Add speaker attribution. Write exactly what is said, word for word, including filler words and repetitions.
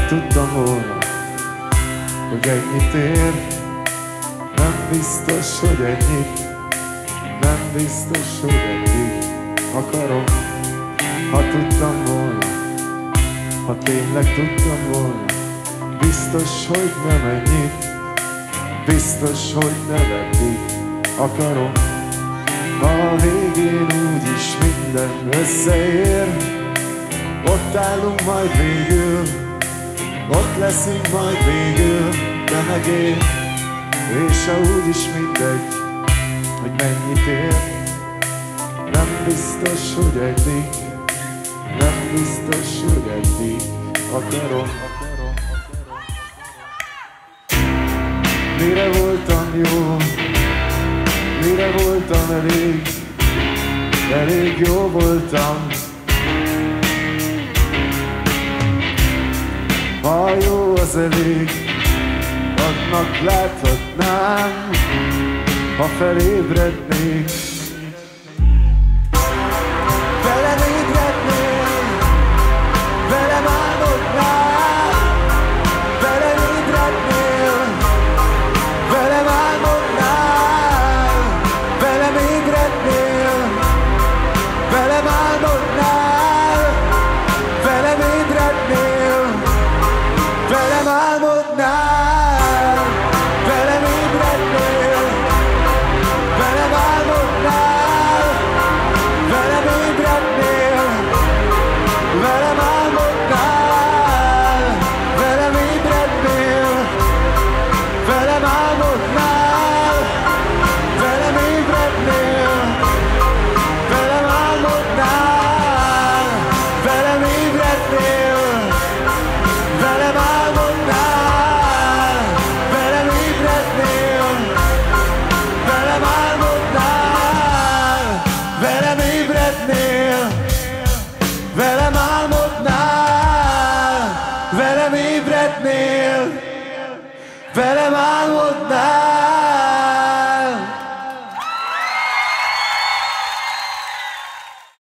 Speaker 1: tudtam volna, hogy ennyit ér. Nem biztos, hogy ennyit, nem biztos, hogy ennyit akarom. Ha tudtam volna, ha tényleg tudtam volna, biztos, hogy nem ennyit, biztos, hogy nem eddig akarom. A végén úgyis minden összeér, ott állunk majd végül, ott leszünk majd végül, de meg én, és ha úgyis mindegy, hogy mennyit ér. Nem biztos, hogy eddig, nem biztos, hogy eddig akarom. Mire voltam jó, mire voltam elég, elég jó voltam. Ha jó az elég, annak láthatnám, ha felébrednék. Velem ébrednél, velem álmodnál, velem ébrednél, velem álmodnál, velem ébrednél, velem álmodnál, velem ébrednél, velem álmodnál, velem ébrednél, velem álmodnál, velem ébrednél, velem álmodnál, velem ébrednél, velem álmodnál, velem ébrednél, velem álmodnál, velem ébrednél, velem álmodnál, velem ébrednél, velem álmodnál, velem ébrednél, velem álmodnál, velem ébrednél, velem álmodnál.